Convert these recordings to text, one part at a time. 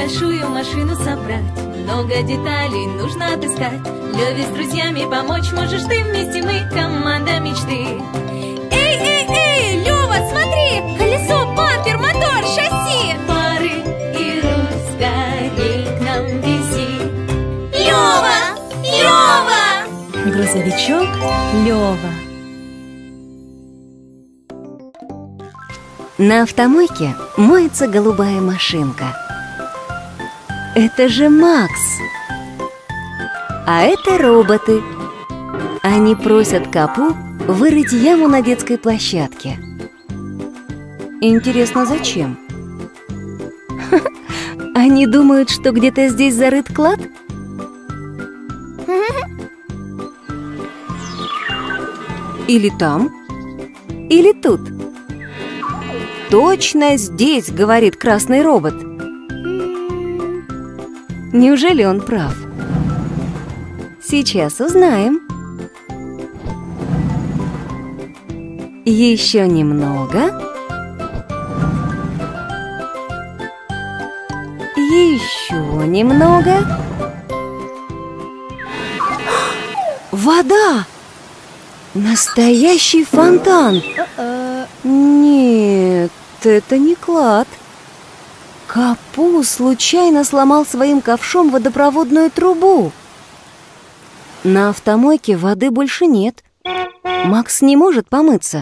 большую машину собрать, много деталей нужно отыскать. Леве с друзьями помочь можешь ты, вместе мы команда мечты. Эй, эй, эй, Лёва, смотри! Колесо, бампер, мотор, шасси! Пары и руль скорей к нам вези. Лёва! Лёва! Грузовичок Лёва. На автомойке моется голубая машинка. Это же Макс! А это роботы. Они просят Капу вырыть яму на детской площадке. Интересно, зачем? Они думают, что где-то здесь зарыт клад? Или там? Или тут? Точно здесь, говорит красный робот. Неужели он прав? Сейчас узнаем. Еще немного. Еще немного. Вода! Настоящий фонтан! Нет, это не клад. Капу случайно сломал своим ковшом водопроводную трубу. На автомойке воды больше нет. Макс не может помыться.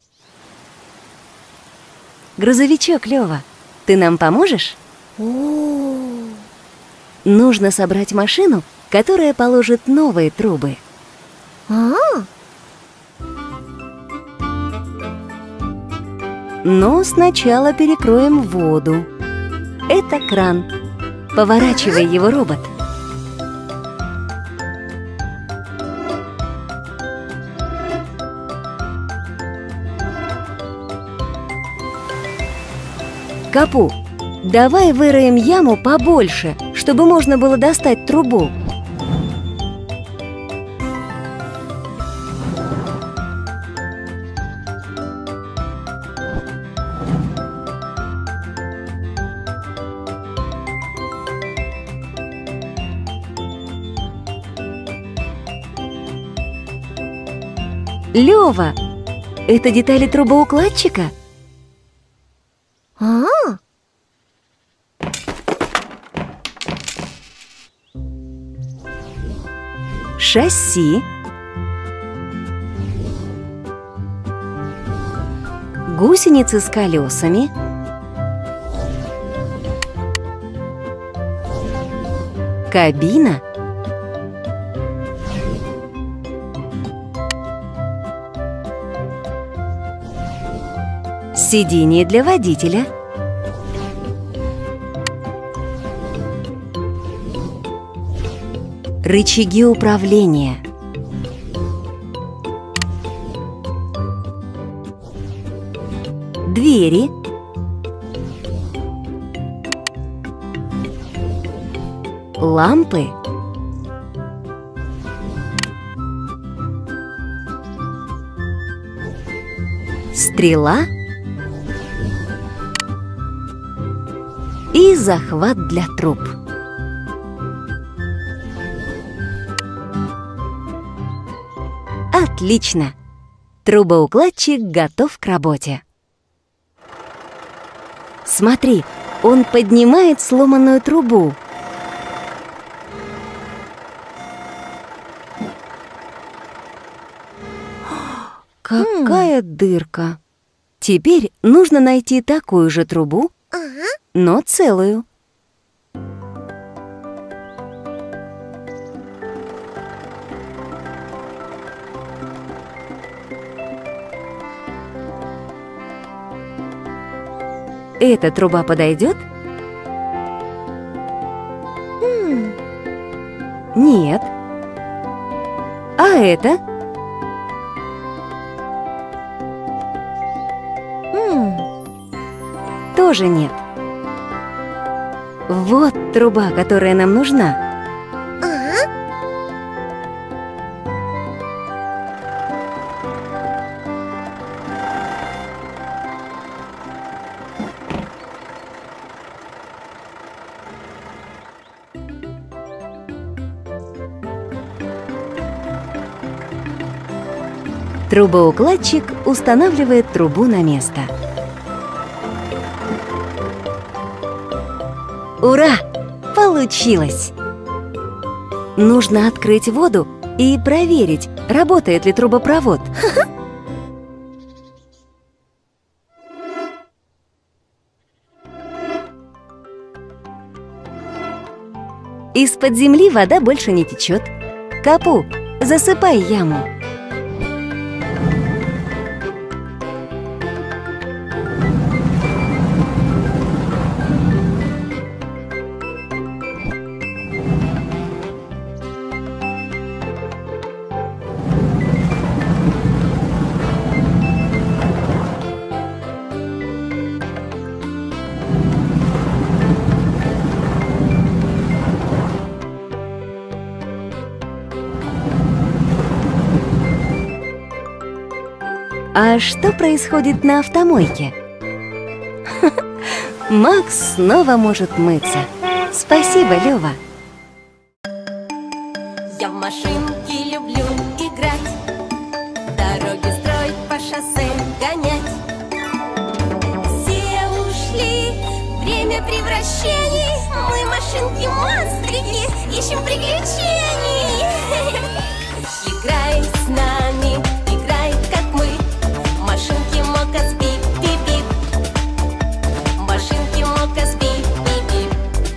Грузовичок Лёва, ты нам поможешь? Нужно собрать машину, которая положит новые трубы. Но сначала перекроем воду. Это кран. Поворачивай его, робот. Капу, давай выроем яму побольше, чтобы можно было достать трубу. Лёва, это детали трубоукладчика? Шасси. Гусеницы с колесами. Кабина. Сиденье для водителя. Рычаги управления. Двери. Лампы. Стрела. И захват для труб. Отлично! Трубоукладчик готов к работе. Смотри, он поднимает сломанную трубу. Какая дырка! Теперь нужно найти такую же трубу, но целую. Эта труба подойдет? Нет. А это? Тоже нет. Вот труба, которая нам нужна. Трубоукладчик устанавливает трубу на место. Ура! Получилось! Нужно открыть воду и проверить, работает ли трубопровод. Из-под земли вода больше не течет. Капу, засыпай яму. А что происходит на автомойке? Макс снова может мыться. Спасибо, Лёва. Я в машинке люблю играть, дороги строить, по шоссе гонять. Все ушли, время превращений. Мы машинки-монстрики, ищем приключений. Играй с нами, играй как мы. Машинки Мокас, бип-бип-бип. Машинки Мокас, бип-бип-бип.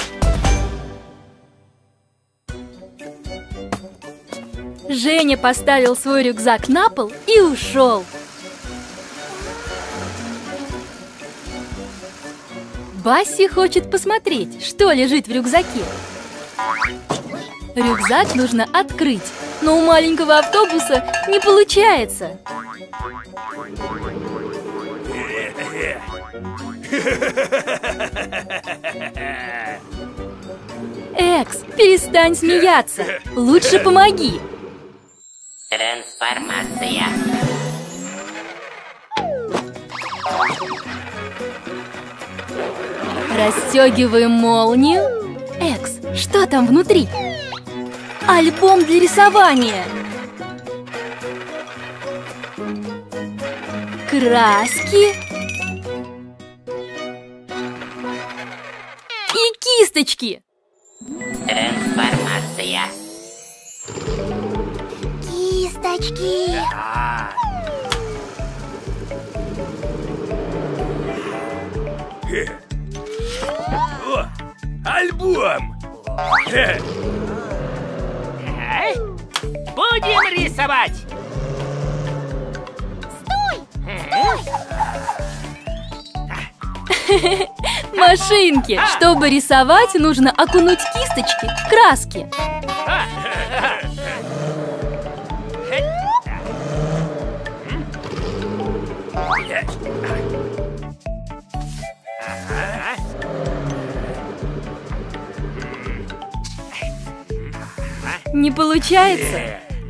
Женя поставил свой рюкзак на пол и ушел. Басси хочет посмотреть, что лежит в рюкзаке. Рюкзак нужно открыть, но у маленького автобуса не получается. Экс, перестань смеяться. Лучше помоги. Трансформация. Расстегиваем молнию. Экс, что там внутри? Альбом для рисования. Краски. И кисточки. Трансформация. Кисточки. О, альбом! Будем рисовать. Машинки. Чтобы рисовать, нужно окунуть кисточки в краски. Не получается?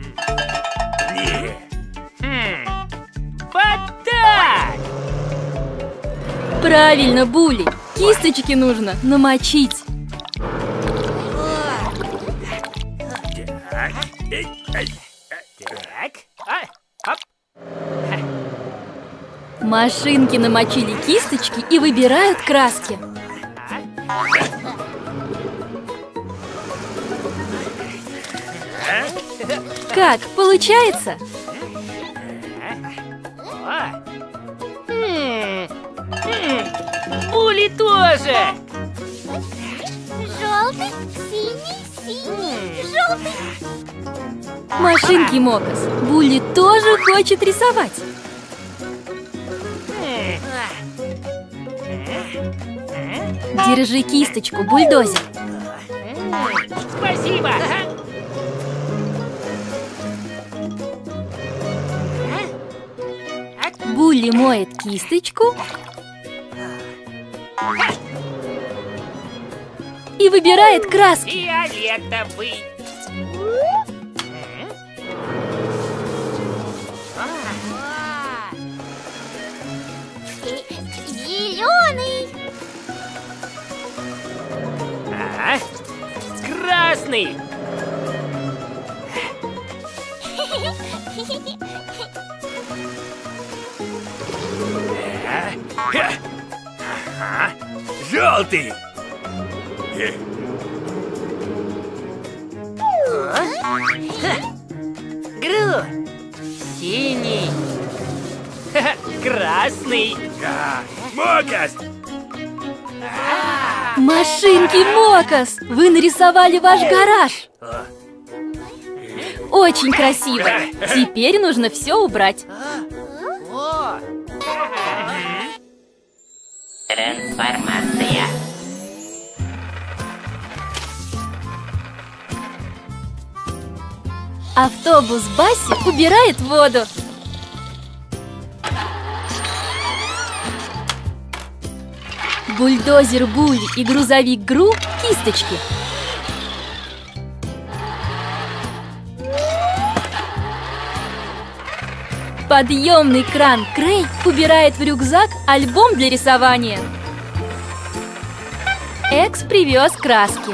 Вот так. Правильно, Були. Кисточки нужно намочить. Машинки намочили кисточки и выбирают краски. Как, получается? Були тоже. Желтый, синий, синий, желтый. Машинки Мокас. Були тоже хочет рисовать. Держи кисточку, бульдозер. Спасибо. Були моет кисточку и выбирает краски. Фиолетовый. Зеленый. Красный. Желтый! Гру. Синий. Красный. Мокас! Машинки Мокас! Вы нарисовали ваш гараж! Очень красиво! Теперь нужно все убрать. Трансформация. Автобус Басси убирает воду. Бульдозер Буль и грузовик Гру – кисточки. Подъемный кран Крей убирает в рюкзак альбом для рисования. Экс привез краски.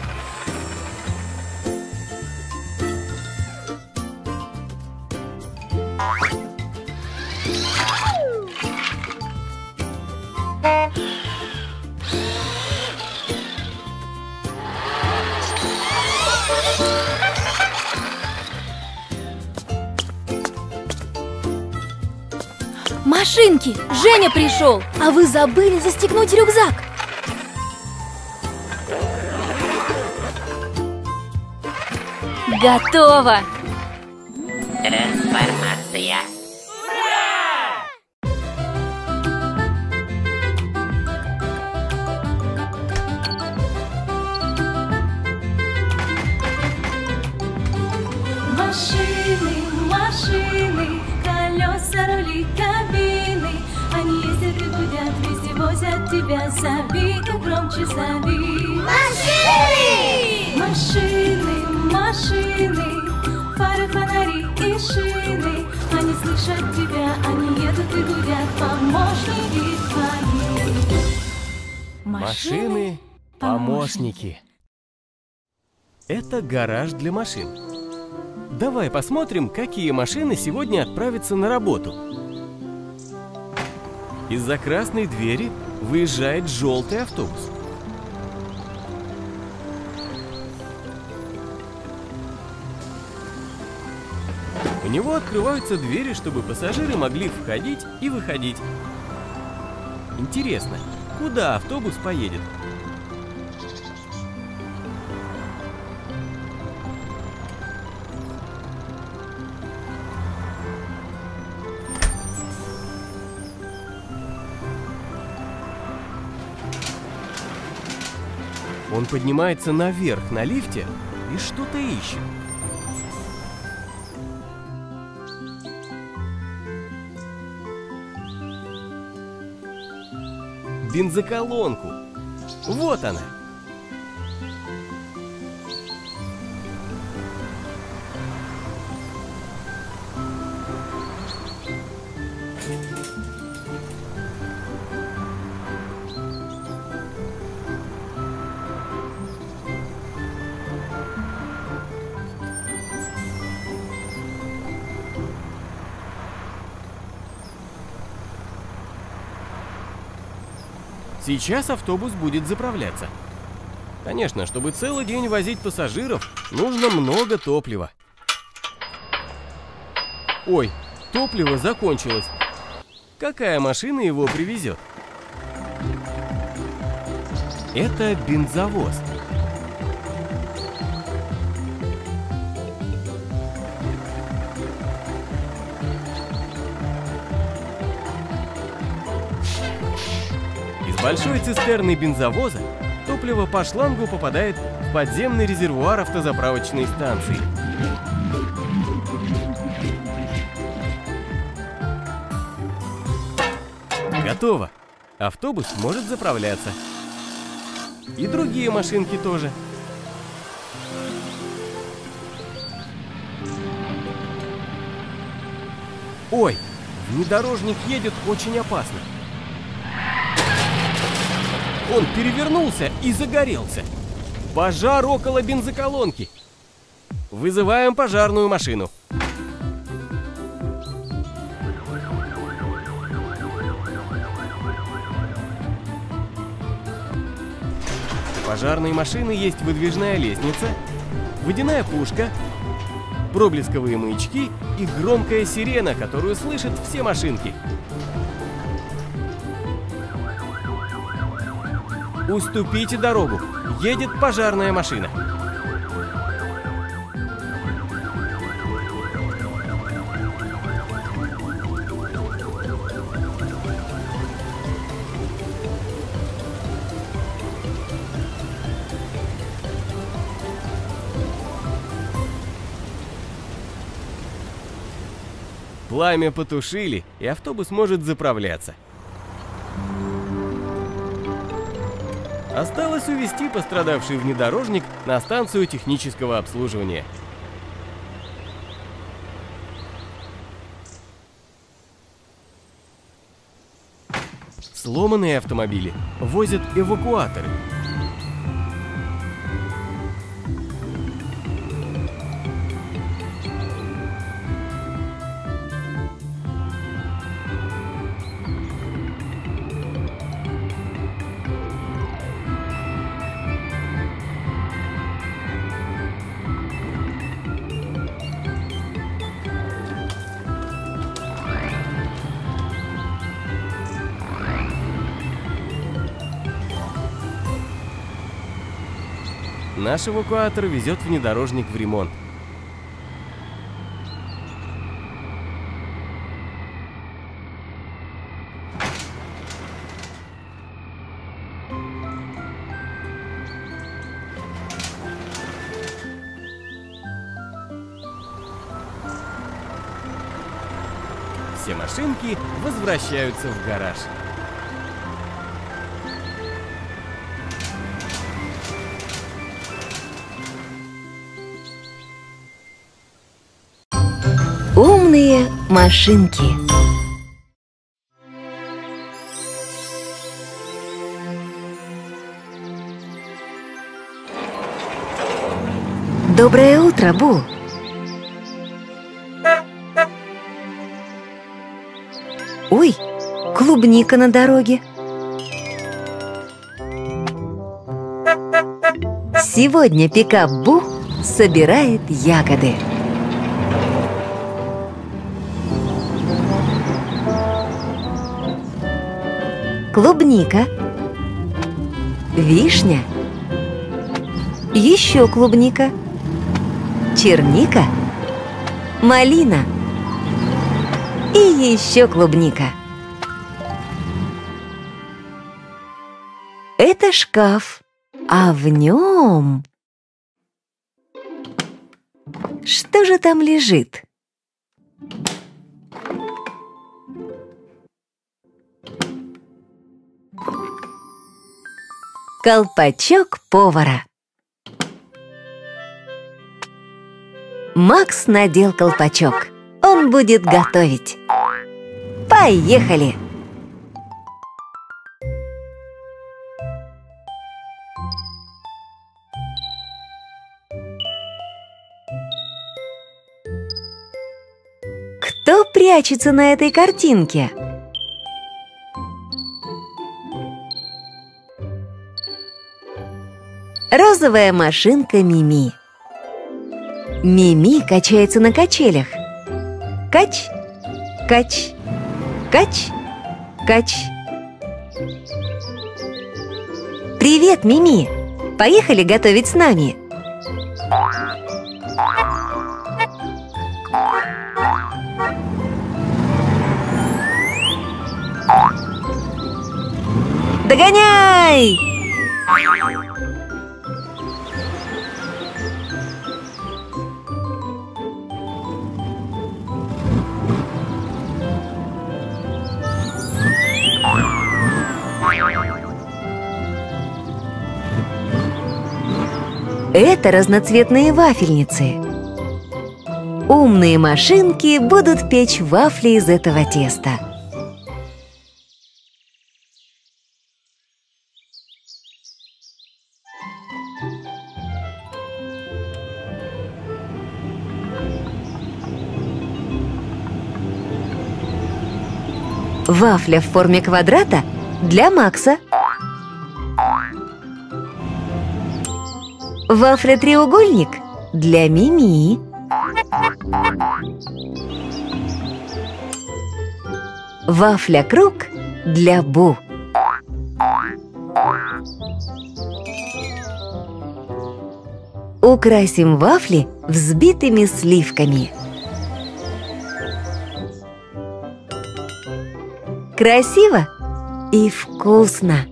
Машинки! Женя пришел! А вы забыли застегнуть рюкзак! Готово! Трансформация. Машины, машины, колеса, рули, кабины. Они ездят и гудят, везде возят тебя. Зови и громче зови. Машины! Машины, машины, фары, фонари и шины. Они слышат тебя, они едут и гудят, помощники твои. Машины, помощники. Это гараж для машин. Давай посмотрим, какие машины сегодня отправятся на работу. Из-за красной двери выезжает желтый автобус. У него открываются двери, чтобы пассажиры могли входить и выходить. Интересно, куда автобус поедет? Он поднимается наверх на лифте и что-то ищет. Бензоколонку. Вот она. Сейчас автобус будет заправляться. Конечно, чтобы целый день возить пассажиров, нужно много топлива. Ой, топливо закончилось. Какая машина его привезет? Это бензовоз. Из большой цистерны бензовоза топливо по шлангу попадает в подземный резервуар автозаправочной станции. Готово. Автобус может заправляться. И другие машинки тоже. Ой, внедорожник едет очень опасно. Он перевернулся и загорелся. Пожар около бензоколонки. Вызываем пожарную машину. пожарной машины есть выдвижная лестница, водяная пушка, проблесковые маячки и громкая сирена, которую слышат все машинки. Уступите дорогу, едет пожарная машина. Пламя потушили, и автобус может заправляться. Осталось увезти пострадавший внедорожник на станцию технического обслуживания. Сломанные автомобили возят эвакуаторы. Наш эвакуатор везет внедорожник в ремонт. Все машинки возвращаются в гараж. Умные машинки. Доброе утро, Бу. Ой, клубника на дороге. Сегодня пикап Бу собирает ягоды. Клубника, вишня, еще клубника, черника, малина и еще клубника. Это шкаф, а в нем... Что же там лежит? Колпачок повара. Макс надел колпачок. Он будет готовить. Поехали! Кто прячется на этой картинке? Розовая машинка Мими. Мими качается на качелях. Кач, кач, кач, кач. Привет, Мими! Поехали готовить с нами. Догоняй! Это разноцветные вафельницы. Умные машинки будут печь вафли из этого теста. Вафля в форме квадрата для Макса. Вафля-треугольник для Мими. Вафля-круг для Бу. Украсим вафли взбитыми сливками. Красиво и вкусно!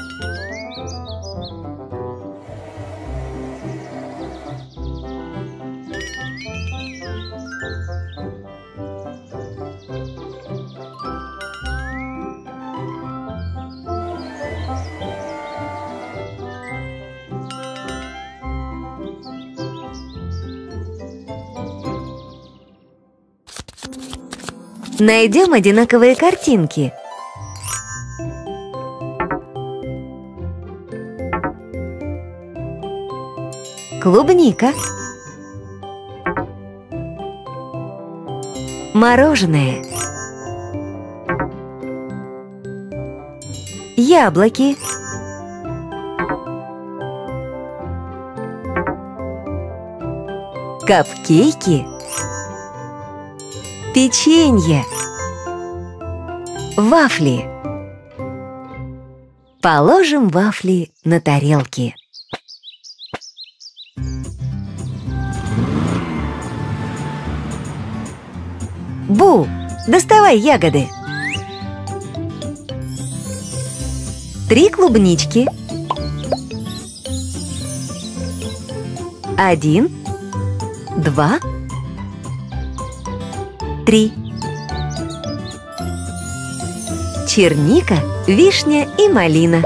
Найдем одинаковые картинки. Клубника. Мороженое. Яблоки. Капкейки. Печенье. Вафли. Положим вафли на тарелки. Бу, доставай ягоды. 3 клубнички. 1, 2, 3. Черника, вишня и малина.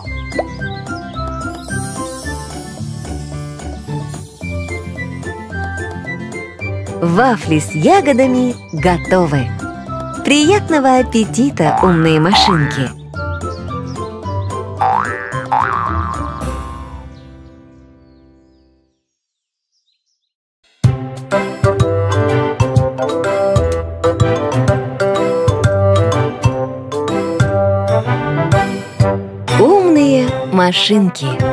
Вафли с ягодами готовы. Приятного аппетита, умные машинки! Умные машинки.